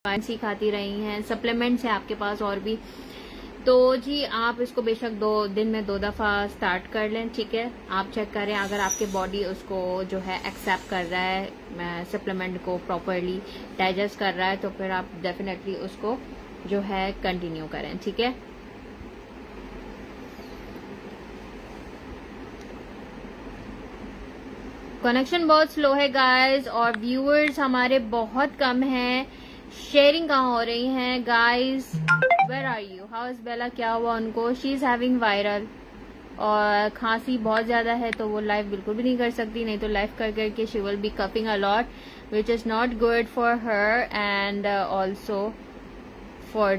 सी खाती रही हैं, सप्लीमेंट्स हैं आपके पास और भी, तो जी आप इसको बेशक 2 दिन में 2 दफा स्टार्ट कर लें, ठीक है। आप चेक करें अगर आपके बॉडी उसको जो है एक्सेप्ट कर रहा है, सप्लीमेंट को प्रॉपरली डाइजेस्ट कर रहा है, तो फिर आप डेफिनेटली उसको जो है कंटिन्यू करें, ठीक है। कनेक्शन बहुत स्लो है गाइस और व्यूअर्स हमारे बहुत कम हैं। शेयरिंग कहाँ हो रही है guys? Where are you? How is Bella? क्या हुआ उनको? शी इज हैविंग वायरल और खांसी बहुत ज्यादा है, तो वो लाइव बिल्कुल भी नहीं कर सकती, नहीं तो लाइव कर करके she will be coughing a lot which is not good for her and also for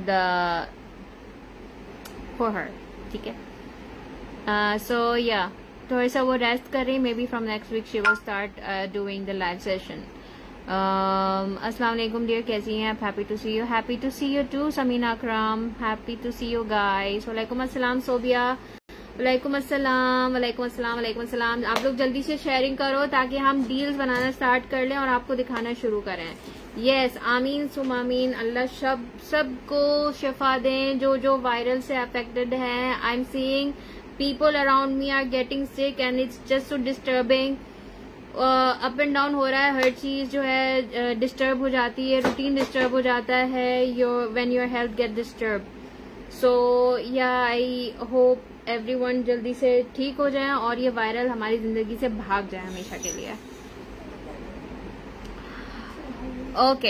her, ठीक है। सो या थोड़ा सा वो रेस्ट कर रही, maybe from next week she will start doing the live session. अस्सलाम वालेकुम डियर, कैसी हैं आप? Happy to see you, happy to see you too Samina Akram, happy to see you guys. वालेकुम अस्सलाम सोबिया, वालेकुम अस्सलाम, वालेकुम अस्सलाम, वालेकुम अस्सलाम। आप लोग जल्दी से शेयरिंग करो ताकि हम डील्स बनाना स्टार्ट कर लें और आपको दिखाना शुरू करें। यस, आमीन सुम आमीन। अल्लाह सबको शिफा दें जो जो वायरल से अफेक्टेड हैं। I am seeing people around me are getting sick and it's just so disturbing. Up and down हो रहा है, हर चीज जो है डिस्टर्ब हो जाती है, रूटीन डिस्टर्ब हो जाता है when your health get disturb. So yeah I hope everyone जल्दी से ठीक हो जाए और ये वायरल हमारी जिंदगी से भाग जाए हमेशा के लिए। ओके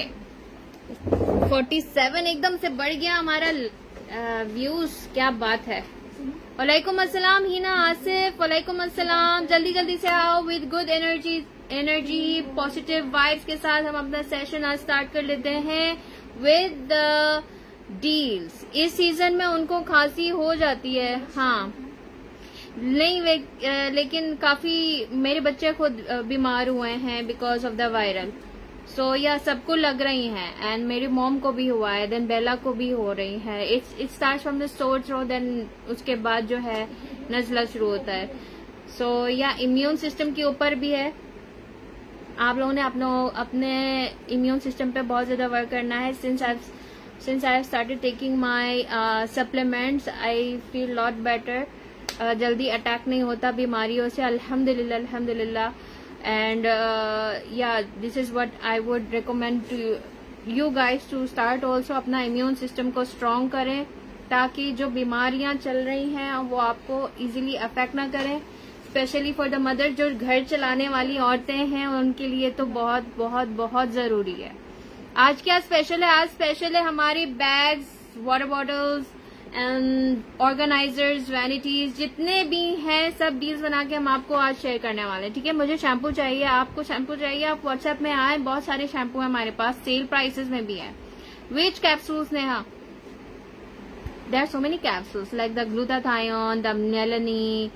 47 एकदम से बढ़ गया हमारा व्यूज, क्या बात है। वालेकुम अस्सलाम हिना आसिफ, वालेकुम अस्सलाम। जल्दी जल्दी से आओ with good energy positive vibes के साथ हम अपना सेशन आज स्टार्ट कर लेते हैं विद डील्स। इस सीजन में उनको खांसी हो जाती है, हाँ नहीं लेकिन काफी मेरे बच्चे खुद बीमार हुए हैं because of the viral. So yeah सबको लग रही हैं एंड मेरी मॉम को भी हुआ है, देन बेला को भी हो रही है। It start from the sore throat, then उसके बाद जो है नजला शुरू होता है। सो या इम्यून सिस्टम के ऊपर भी है, आप लोगों ने अपने इम्यून सिस्टम पे बहुत ज्यादा वर्क करना है। Since I have started taking my supplements I feel lot better. जल्दी अटैक नहीं होता बीमारियों से, अल्हम्दुलिल्लाह अल्हम्दुलिल्लाह। And yeah, this is what I would recommend to you guys to start also। अपना इम्यून सिस्टम को स्ट्रॉन्ग करें ताकि जो बीमारियां चल रही हैं वो आपको इजीली अफेक्ट ना करें, स्पेशली फॉर द मदर जो घर चलाने वाली औरतें हैं उनके लिए तो बहुत बहुत बहुत जरूरी है। आज क्या स्पेशल है? आज स्पेशल है हमारी bags, water bottles and organisers, vanities, जितने भी हैं सब डील्स बना के हम आपको आज शेयर करने वाले हैं, ठीक है। मुझे शैम्पू चाहिए, आपको शैम्पू चाहिए, आप व्हाट्सएप में आए, बहुत सारे शैम्पू है हमारे पास, सेल प्राइसेस में भी है। Which capsules Neha? There are so many capsules like the glutathione, the Melanie,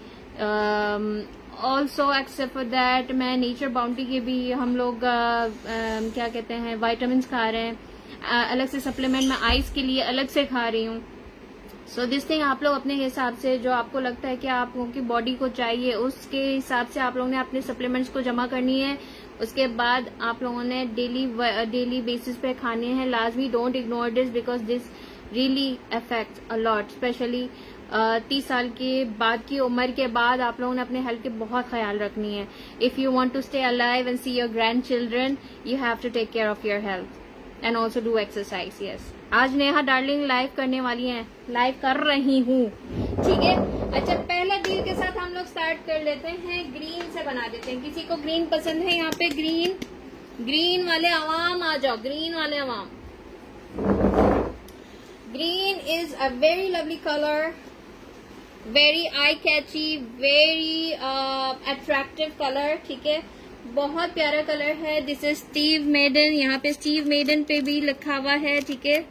also except for that मैं नेचर बाउंटी के भी हम लोग क्या कहते हैं वाइटामिन खा रहे हैं, अलग से सप्लीमेंट में आइस के लिए अलग से खा रही हूँ। सो दिस थिंग आप लोग अपने हिसाब से जो आपको लगता है कि आप लोगों की बॉडी को चाहिए उसके हिसाब से आप लोगों ने अपने सप्लीमेंट्स को जमा करनी है। उसके बाद आप लोगों ने डेली बेसिस पे खाने हैं लाजमी। Don't ignore this because this really affects a lot, specially 30 साल के बाद की उम्र के बाद आप लोगों ने अपने हेल्थ की बहुत ख्याल रखनी है। If you want to stay alive and see your grandchildren you have to take care of your health and also do exercise. Yes, आज नेहा डार्लिंग लाइव करने वाली हैं, लाइव कर रही हूँ, ठीक है। अच्छा, पहला डील के साथ हम लोग स्टार्ट कर लेते हैं, ग्रीन से बना देते हैं। किसी को ग्रीन पसंद है? यहाँ पे ग्रीन वाले अवाम आ जाओ, ग्रीन वाले अवाम। Green is a very lovely colour, very eye catchy, very attractive colour, ठीक है, बहुत प्यारा कलर है। दिस इज स्टीव मेडन, यहाँ पे स्टीव मेडन पे भी लिखा हुआ है, ठीक है।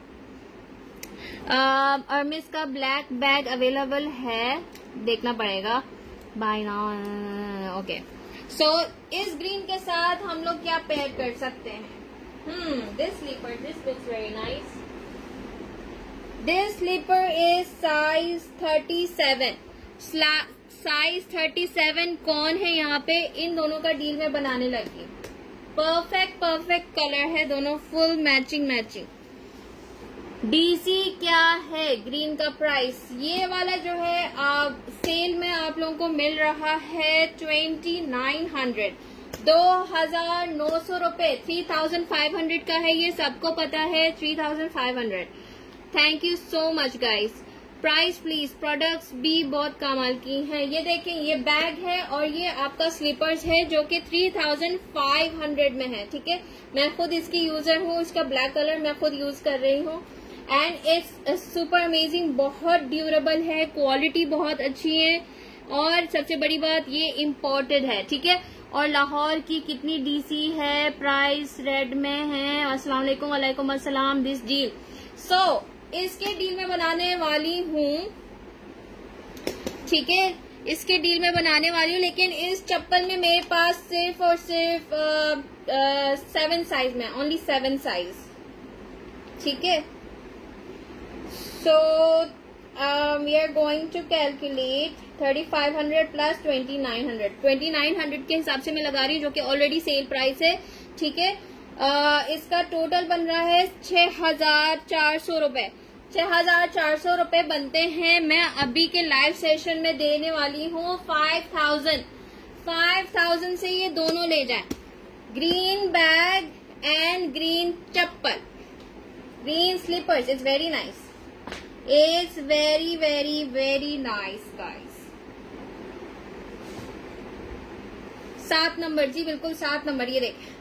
अर्मिस का ब्लैक बैग अवेलेबल है, देखना पड़ेगा बाय नाउ। ओके, सो इस ग्रीन के साथ हम लोग क्या पेयर कर सकते हैं? This slipper, this looks very nice. This slipper is size 37, size 37 कौन है यहाँ पे? इन दोनों का डील में बनाने लगी। परफेक्ट कलर है दोनों, फुल मैचिंग। डीसी क्या है ग्रीन का प्राइस? ये वाला जो है सेल में आप लोगों को मिल रहा है 2900, 2900 रुपए, 3500 का है, ये सबको पता है 3500। Thank you so much guys. Price please, products भी बहुत कमाल की हैं। ये देखें, ये बैग है और ये आपका स्लीपर्स है जो कि 3500 में है। ठीक है, मैं खुद इसकी यूजर हूँ, इसका ब्लैक कलर मैं खुद यूज कर रही हूँ एंड इट्स सुपर अमेजिंग, बहुत ड्यूरेबल है, क्वालिटी बहुत अच्छी है और सबसे बड़ी बात ये इम्पोर्टेड है। ठीक है, और लाहौर की कितनी डीसी है, प्राइस रेड में है। अस्सलाम वालेकुम। वालेकुम अस्सलाम। दिस डील, सो इसके डील में बनाने वाली हूँ। ठीक है, इसके डील में बनाने वाली हूँ, लेकिन इस चप्पल में मेरे पास सिर्फ और सिर्फ 7 साइज में, ओनली 7 साइज। ठीक है, so we are going to calculate 3500 plus 2900। 2900 के हिसाब से मैं लगा रही हूँ, जो कि ऑलरेडी सेल प्राइस है। ठीक है, इसका टोटल बन रहा है 6400 रुपए। 6400 रुपए बनते हैं। मैं अभी के लाइव सेशन में देने वाली हूँ 5000। 5000 से ये दोनों ले जाए, ग्रीन बैग एंड ग्रीन चप्पल, green slippers. It's very nice, it's very very very nice guys. 7 number जी, बिल्कुल 7 नंबर। ये देखें,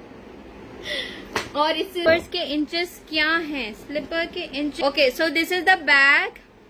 और इस स्लीपर्स के इंचेस क्या हैं? स्लीपर के inch, okay, so this is the bag.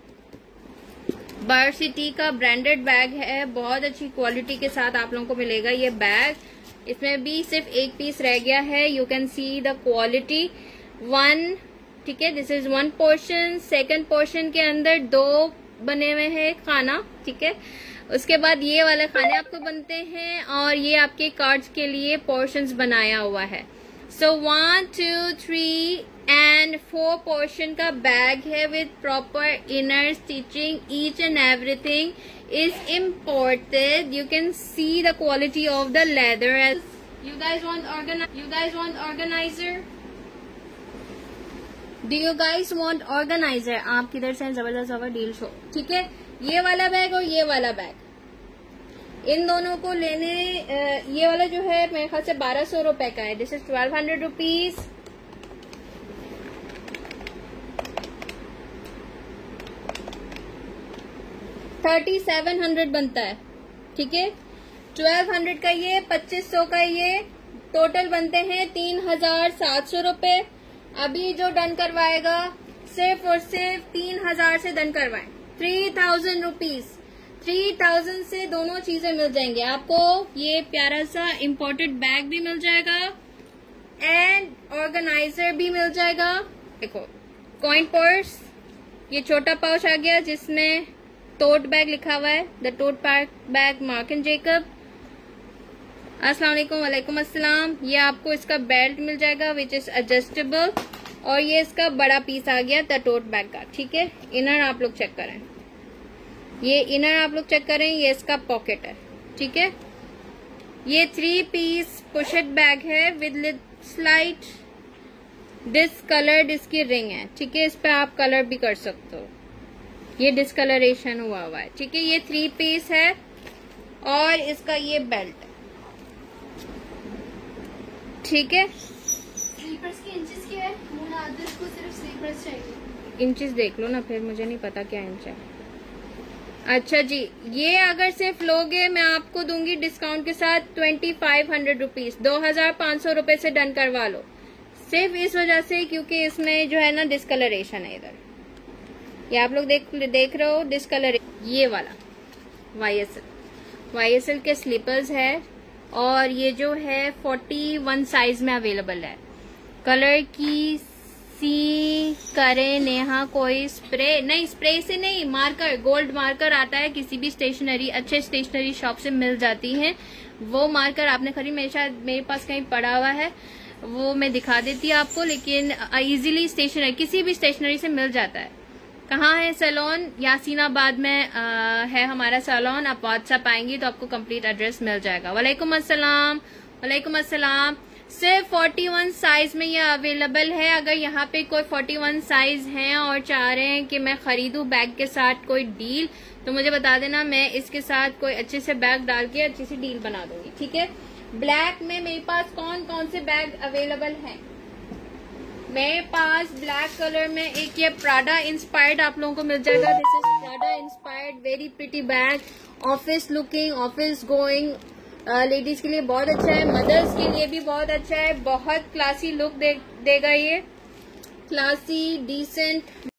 बार सिटी का ब्रांडेड बैग है, बहुत अच्छी क्वालिटी के साथ आप लोगों को मिलेगा ये बैग। इसमें भी सिर्फ एक पीस रह गया है। You can see the quality. 1, ठीक है, this is 1 portion. Second portion के अंदर 2 बने हुए हैं खाना। ठीक है, उसके बाद ये वाले खाने आपको बनते हैं और ये आपके कार्ड्स के लिए पोर्शंस बनाया हुआ है। सो 1, 2, 3 एंड 4 पोर्शन का बैग है with proper inner stitching. Each and everything is imported. You can see the quality of the leather. You guys want organizer? Do you guys want organizer? आप किधर से? जबरदस्त होगा डील शो। ठीक है, ये वाला बैग और ये वाला बैग, इन दोनों को लेने, ये वाला जो है मेरे ख्याल से 1200 रुपए का है। This is 1200 rupees. $3700 बनता है। ठीक है, 1200 का ये, 2500 का ये, टोटल बनते हैं 3700 रुपए। अभी जो डन करवाएगा सिर्फ और सिर्फ 3000 से डन करवाएं। 3000 रुपीज, 3000 से दोनों चीजें मिल जाएंगे आपको। ये प्यारा सा इम्पोर्टेड बैग भी मिल जाएगा एंड ऑर्गेनाइजर भी मिल जाएगा। देखो, कॉइन पर्स, ये छोटा पाउच आ गया जिसमें टोट बैग लिखा हुआ है, the tote bag Marc and Jacob. अस्सलाम वालेकुम। वालेकुम अस्सलाम। ये आपको इसका बेल्ट मिल जाएगा विच इज एडजस्टेबल, और ये इसका बड़ा पीस आ गया द टोट बैग का। ठीक है, इनर आप लोग चेक करें, ये इनर आप लोग चेक करें, ये इसका पॉकेट है। ठीक है, ये 3 पीस पुशेट बैग है विद स्लाइट डिसकलर्ड इसकी रिंग है। ठीक है, इस पे आप कलर भी कर सकते हो, ये डिस्कलरेशन हुआ हुआ है। ठीक है, ये 3 पीस है और इसका ये बेल्ट। ठीक है, स्लीपर्स के इंचेस क्या है? मुनादिर को सिर्फ स्लीपर्स चाहिए। इंचेस देख लो ना, फिर मुझे नहीं पता क्या इंच है। अच्छा जी, ये अगर सिर्फ लोगे मैं आपको दूंगी डिस्काउंट के साथ 2500 रुपीज। 2500 रुपए से डन करवा लो, सिर्फ इस वजह से क्योंकि इसमें जो है ना डिस्कलरेशन है। इधर ये आप लोग देख रहे हो डिस्कलर। ये वाला YSL के स्लीपर्स है और ये जो है 41 साइज में अवेलेबल है। कलर की सी करें नेहा, कोई स्प्रे नहीं, स्प्रे से नहीं, मार्कर, गोल्ड मार्कर आता है किसी भी स्टेशनरी, अच्छे स्टेशनरी शॉप से मिल जाती है। वो मार्कर आपने खरीद, मेरे पास कहीं पड़ा हुआ है, वो मैं दिखा देती हूँ आपको, लेकिन इजीली स्टेशनरी, किसी भी स्टेशनरी से मिल जाता है। कहाँ है सैलून? यासीनाबाद में है हमारा सैलून। आप व्हाट्सएप आएंगी तो आपको कंप्लीट एड्रेस मिल जाएगा। वालेकुम अस्सलाम। वालेकुम अस्सलाम। सिर्फ 41 साइज में ये अवेलेबल है। अगर यहाँ पे कोई 41 साइज है और चाह रहे हैं कि मैं खरीदूं बैग के साथ कोई डील, तो मुझे बता देना, मैं इसके साथ कोई अच्छे से बैग डाल के अच्छी सी डील बना दूंगी, ठीक है। ब्लैक में मेरे पास कौन कौन से बैग अवेलेबल हैं? मेरे पास ब्लैक कलर में एक ये प्राडा इंस्पायर्ड आप लोगों को मिल जाएगा। This is Prada inspired very pretty bag, office looking, office going, ladies के लिए बहुत अच्छा है, मदर्स के लिए भी बहुत अच्छा है, बहुत क्लासी लुक देगा ये, क्लासी डिसेंट